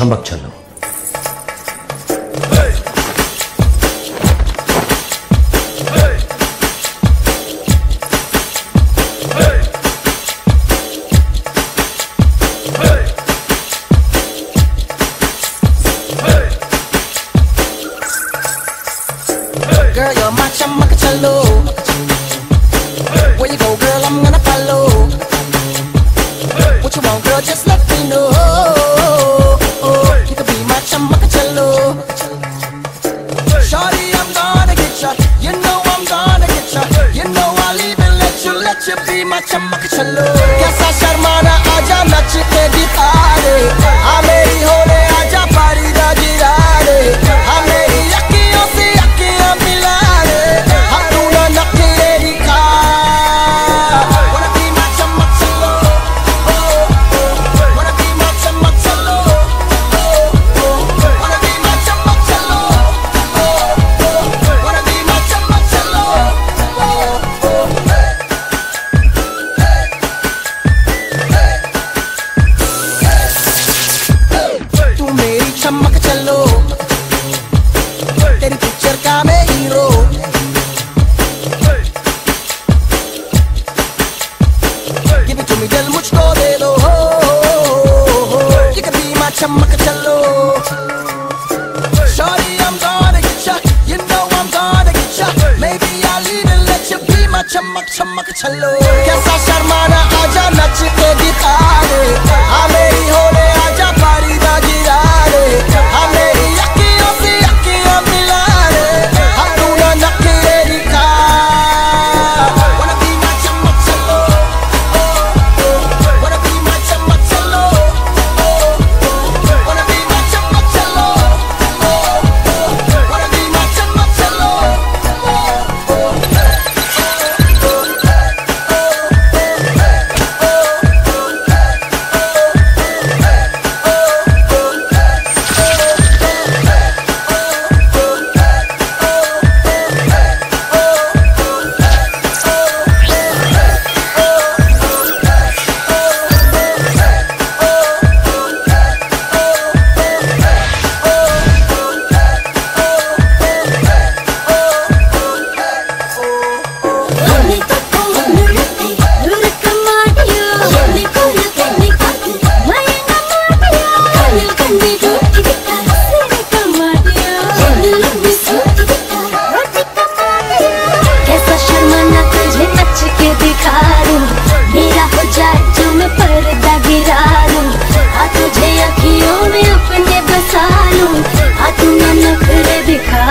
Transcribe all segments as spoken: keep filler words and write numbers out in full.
छमक चलो। Girl, you're my chamakachalo. Where you go, girl, I'm gonna follow. What you want, girl, just let me know. You could be my chamakachalo. Shorty, I'm gonna get ya. You know I'm gonna get ya. You know I'll even let you, let you be my chamakachalo. Kaisa sharmana aaja nach ke dikha de. Aa meri hole aaja pari da gira de. Aa meri akhiyon se akhiyan mila de. Hum tu na nakle dikha. Wanna be my chamakachalo. Wanna be my chamakachalo. Wanna be my chamakachalo. Wanna be my chamakachalo. तू मेरी चमक चलो, तेरी picture का मैं hero. Give it to me दिल मुझको दे दो। You can be my चमक चलो। Shorty, I'm gonna get ya. You know I'm gonna get ya. Maybe I'll even let you be my चमक चमक चलो। कैसा शर्माना आजा नच के दिखा दे। हाँ मेरी होले आजा पारी दा गिरा दे। हाँ मेरी अखियों से अखियाँ मिला दे। हाँ तू ना नखरे दिखा। Wanna be my चमक चलो। Wanna be my चमक चलो। Wanna be my चमक चलो। Wanna be my चमक चलो। कैसा शर्माना तुझे नच के दिखा दूं। मेरा हो जाए जो मैं पर्दा गिरा दूं। हाँ तुझे अखियों में अपने बसा लूं। हाँ तू ना नखरे दिखा।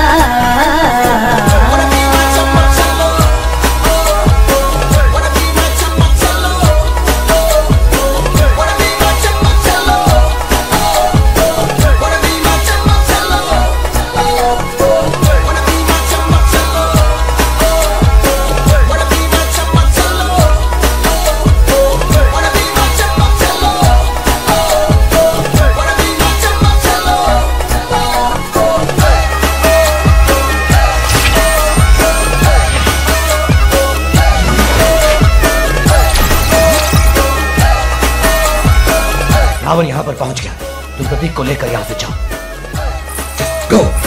रावण यहाँ पर पहुंच गया। तुम प्रतीक को लेकर यहाँ से जाओ। गो।